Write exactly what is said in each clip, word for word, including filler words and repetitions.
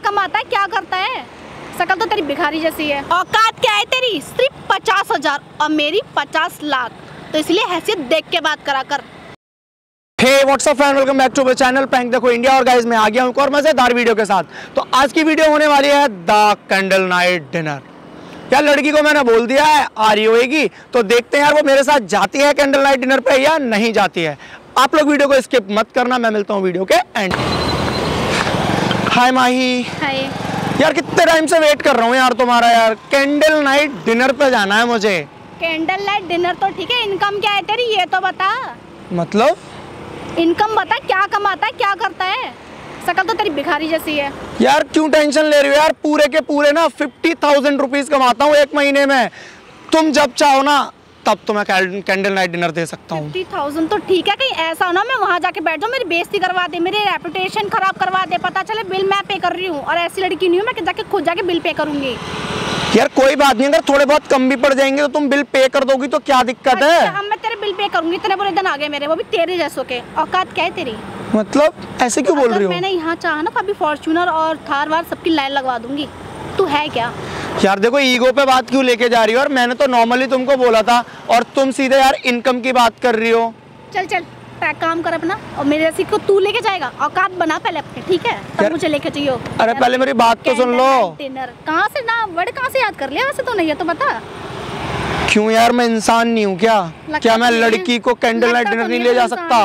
कमाता है, क्या करता है? शकल तो तेरी भिखारी जैसी है। औकात क्या है तेरी? सिर्फ पचास हजार और मेरी पचास लाख, तो इसलिए हैसियत देख के बात करा कर। Hey what's up friend, welcome back to my channel prank देखो इंडिया। और गाइस मैं आ गया हूं और मजेदार वीडियो के साथ। तो आज की वीडियो होने वाली है द कैंडल नाइट डिनर। यार लड़की को मैंने बोल दिया है आ रही होगी, तो देखते हैं यार वो मेरे साथ जाती है कैंडल नाइट डिनर पे या नहीं जाती है। आप लोग वीडियो को स्किप मत करना, मैं मिलता हूँ वीडियो के एंड। हाय माही। हाय यार कितने टाइम से वेट कर रहा हूँ यार तुम्हारा। यार कैंडल नाइट डिनर पे जाना है मुझे। कैंडल नाइट डिनर तो ठीक है, इनकम क्या है तेरी ये तो बता। मतलब इनकम बता, क्या कमाता है, क्या करता है? शकल तो तेरी भिखारी जैसी है। यार क्यों टेंशन ले रही हो यार? पूरे के पूरे ना फिफ्टी थाउजेंड रुपीज कमाता हूँ एक महीने में। तुम जब चाहो ना तब तो मैं कैंडल नाइट डिनर दे सकता हूँ। फिफ्टी थाउजेंड तो ठीक है, कहीं ऐसा हो ना मैं वहाँ जाके बैठ जाऊँ, मेरी बेइज्जती करवा दे, मेरी रेपुटेशन खराब करवा दे, पता चले बिल मैं पे कर रही हूँ। और ऐसी लड़की नहीं हूँ मैं कि जाके खुद जाके बिल पे करूंगी। यार कोई बात नहीं, अगर थोड़े बहुत कम भी पड़ जाएंगे तो तुम बिल पे कर दोगी तो क्या दिक्कत है? अच्छा, मैं तेरे बिल पे करूंगी। इतने बुरे दिन आ गए मेरे, वो भी तेरे जैसों के। औकात क्या है तेरी? मतलब ऐसे क्यों बोल रही हो? मैंने यहाँ चाहा ना तो अभी फॉर्च्यूनर और थार वार सबकी लाइन लगवा दूंगी। तू है क्या? यार देखो ईगो पे बात क्यों लेके जा रही हो? और मैंने तो नॉर्मली तुमको बोला था और तुम सीधे यार इनकम की बात कर रही हो। चल चल पैक काम कर अपना, और मेरे जैसी को तू लेके जाएगा। औकात बना पहले अपने, ठीक है? तब मुझे लेके चाहिए। अरे पहले मेरी बात तो सुन लो। डिनर कहाँ से ना वर्ड कहाँ से याद कर लिया? वैसे तो नहीं है तो बता। क्यों यार मैं इंसान नहीं हूँ क्या? क्या मैं लड़की को कैंडल नाइट डिनर नहीं ले जा सकता?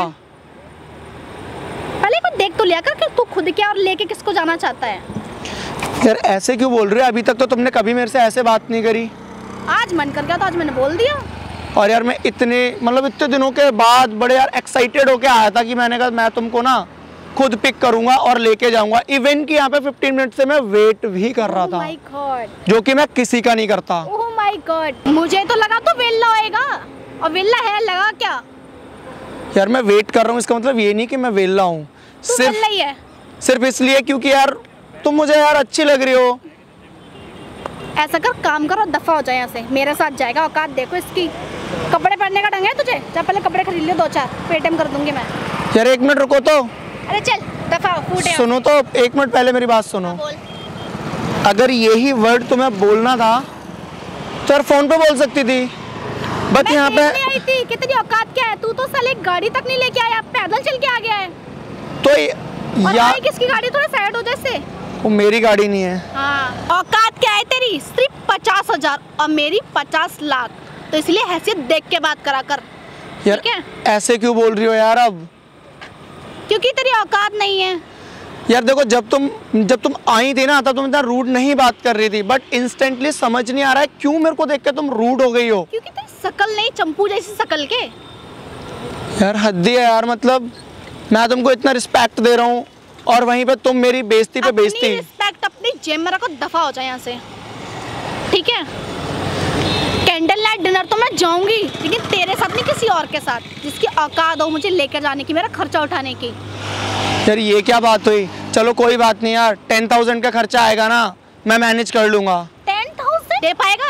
पहले को देख तो लिया कर कि तू खुद क्या और लेके किसको जाना चाहता है। यार ऐसे क्यों बोल रही हो? अभी तक तो तुमने कभी मेरे से ऐसे बात नहीं करी। आज मन कर गया तो आज मैंने बोल दिया। और यार मैं इतने मतलब इतने दिनों के बाद बड़े यार एक्साइटेड होके आया था कि मैंने कहा मैं तुमको ना खुद पिक करूंगा और लेके जाऊंगा। इवन कि यहाँ पे फिफ्टीन मिनट से मैं वेट भी कर रहा था। oh my God. जो कि मैं किसी का नहीं करता। ओह माय गॉड, मुझे तो लगा तो वेल्ला होएगा, और वेल्ला है लगा क्या? यार मैं वेट कर रहा हूँ, इसका मतलब ये नहीं कि मैं वेल्ला हूँ। सिर्फ ही है सिर्फ इसलिए क्योंकि यार तुम मुझे यार अच्छी लग रही हो। ऐसा कर, काम करो, दफा हो जाए यहाँ से। मेरे साथ जाएगा, औकात देखो इसकी। कपड़े पहनने का ढंग है तुझे? जब पहले कपड़े खरीद ले दो चार, पेटीएम कर दूंगी मैं। यार एक मिनट रुको तो। अरे चल दफा फूटे। सुनो तो, एक मिनट पहले मेरी बात सुनो। बोल। अगर यही वर्ड तुम्हें बोलना था तो यार फोन पे बोल सकती थी। बट यहाँ पे आई थी, कितनी औकात क्या है? तू तो साले गाड़ी तक नहीं लेके आया, पैदल चल के आ गया है। तो यार किसकी गाड़ी? थोड़ा साइड हो जैसे। वो मेरी गाड़ी नहीं है। हाँ। औकात क्या है तेरी? सिर्फ पचास हजार और मेरी पचास लाख, तो इसलिए हैसियत देख के बात करा कर। यार ऐसे क्यों बोल रही हो यार? अब क्योंकि तेरी औकात नहीं है। यार देखो जब तुम जब तुम आई थी ना तब तुम इतना रूड नहीं बात कर रही थी, बट इंस्टेंटली समझ नहीं आ रहा है क्यों मेरे को देख के तुम रूड हो गई हो। क्योंकि तेरी शकल नहीं, चंपू जैसी शकल के। यार हद्दी है यार, मतलब मैं तुमको इतना रिस्पेक्ट दे रहा हूँ और वहीं पे तुम मेरी बेइज्जती पे बेइज्जती। रिस्पेक्ट अपनी जेब में रखो, दफा हो जाए यहाँ से, ठीक है? कैंडल नाइट डिनर तो मैं जाऊंगी, लेकिन तेरे साथ नहीं, किसी और के साथ जिसकी औकात हो मुझे लेकर जाने की, मेरा खर्चा उठाने की। यार ये क्या बात हुई? चलो कोई बात नहीं यार, टेन थाउजेंड का खर्चा आएगा ना, मैं मैनेज कर लूंगा। टेन थाउजेंड दे पाएगा?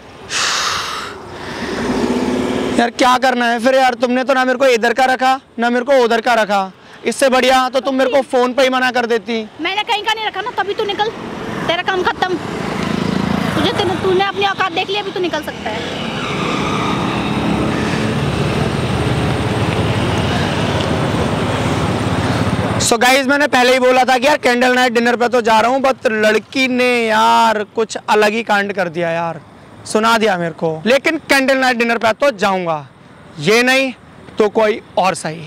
यार क्या करना है फिर यार? तुमने तो ना मेरे को इधर का रखा ना मेरे को उधर का रखा। इससे बढ़िया तो तुम मेरे को फोन पे ही मना कर देती। मैंने कहीं का नहीं रखा ना, तभी तू निकल, तेरा काम खत्म। तुझे तूने अपनी औकात देख ली, अभी तू निकल सकता है। सो so गाइज मैंने पहले ही बोला था कि यार कैंडल नाइट डिनर पे तो जा रहा हूँ, बट लड़की ने यार कुछ अलग ही कांड कर दिया यार, सुना दिया मेरे को। लेकिन कैंडल नाइट डिनर पे तो जाऊंगा, ये नहीं तो कोई और सही।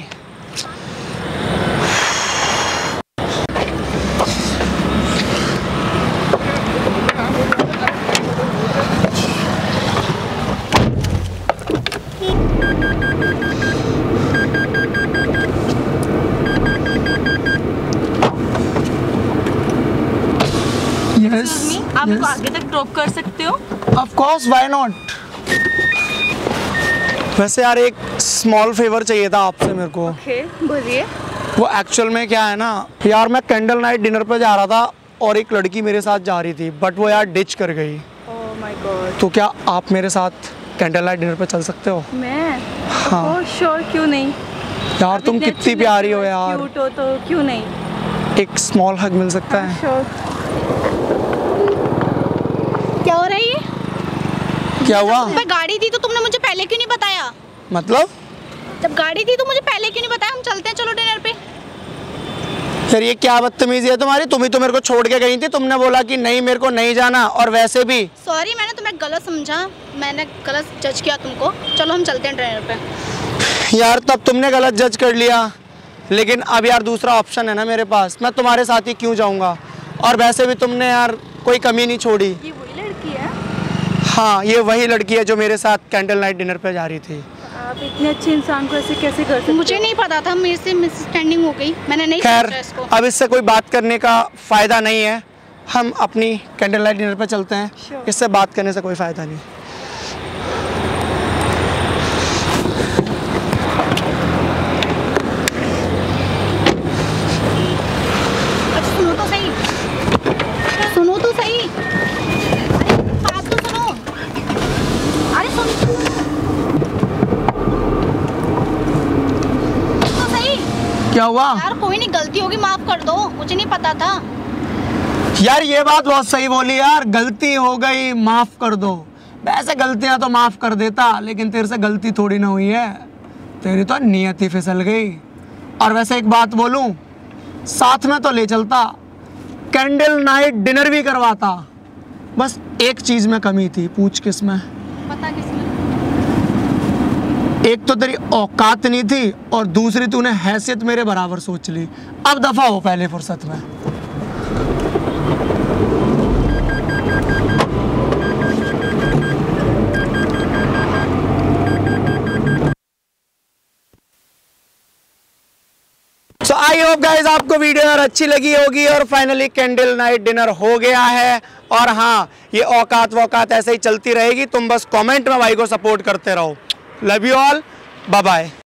Yes, आप yes. आगे तक ड्रॉप कर सकते हो? Of course, why not? वैसे यार एक स्मॉल फेवर चाहिए था आपसे मेरे को। ओके, बोलिए। वो एक्चुअल में क्या है ना यार, मैं कैंडल नाइट डिनर पे जा रहा था और एक लड़की मेरे साथ जा रही थी, बट वो यार डिच कर गई। Oh my god. तो क्या आप मेरे साथ कैंडल नाइट डिनर पे चल सकते हो? मैं? हाँ। ओह श्योर, क्यों नहीं यार? तुम कितनी प्यारी हो यार। क्यूट हो तो क्यों नहीं? एक स्मॉल हग मिल सकता है? श्योर। क्या हो रहा है ये? क्या हुआ? मैं गाड़ी थी तो तुमने मुझे पहले क्यों नहीं बताया? मतलब जब गाड़ी थी तो मुझे पहले क्यों नहीं बताया? हम चलते हैं, चलो डिनर पे। फिर ये क्या बदतमीजी है तुम्हारी? तुम ही तो मेरे को छोड़ के गई थी, तुमने बोला कि नहीं मेरे को नहीं जाना, और वैसे भी सॉरी, मैंने तुम्हें गलत समझा, मैंने गलत जज किया तुमको। चलो हम चलते हैं डिनर पे। यार तब तुमने गलत जज कर लिया, लेकिन अब यार दूसरा ऑप्शन है ना मेरे पास, मैं तुम्हारे साथ ही क्यों जाऊंगा? और वैसे भी तुमने यार कोई कमी नहीं छोड़ी। ये वही लड़की है? हाँ, ये वही लड़की है जो मेरे साथ कैंडल नाइट डिनर पे जा रही थी। आप इतने अच्छे इंसान को ऐसे कैसे कर सकते? मुझे नहीं पता था, मेरे से मिसअंडरस्टैंडिंग हो गई, मैंने नहीं खैर सोचा इसको। अब इससे कोई बात करने का फ़ायदा नहीं है, हम अपनी कैंडल लाइट डिनर पे चलते हैं। Sure. इससे बात करने से कोई फ़ायदा नहीं। अच्छा सुनो तो सही, सुनो तो सही, अरे बात तो सुनो, अरे सुन तो सही। क्या हुआ? यार कोई नहीं, गलती होगी, माफ कर दो, मुझे नहीं पता था। यार ये बात बहुत सही बोली यार, गलती हो गई माफ़ कर दो। वैसे गलतियां तो माफ़ कर देता, लेकिन तेरे से गलती थोड़ी ना हुई है, तेरी तो नीयत ही फिसल गई। और वैसे एक बात बोलूं, साथ में तो ले चलता, कैंडल नाइट डिनर भी करवाता, बस एक चीज़ में कमी थी। पूछ किस में? पता किसमें? एक तो तेरी औकात नहीं थी, और दूसरी तूने हैसियत मेरे बराबर सोच ली। अब दफा हो पहले फुर्सत में। सो आई होप गाइस आपको वीडियो यार अच्छी लगी होगी, और फाइनली कैंडल नाइट डिनर हो गया है। और हाँ, ये औकात वौकात ऐसे ही चलती रहेगी, तुम बस कमेंट में भाई को सपोर्ट करते रहो। Love you all, bye bye.